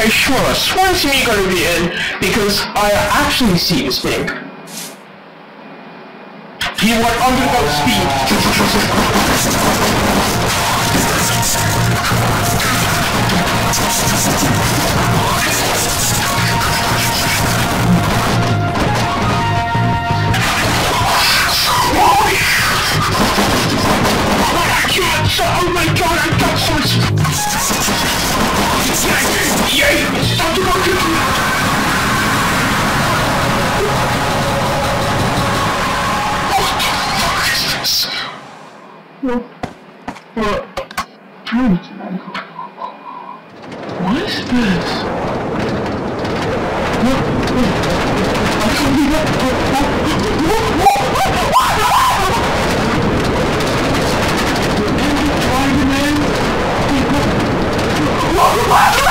Hey Shmooa, where's me gonna be in? Because I actually see this thing. He went under that speed. Oh my god, I got so much. Yay! Stop the rocket! What the fuck is this? What is this? I can't believe it! Spider-Man?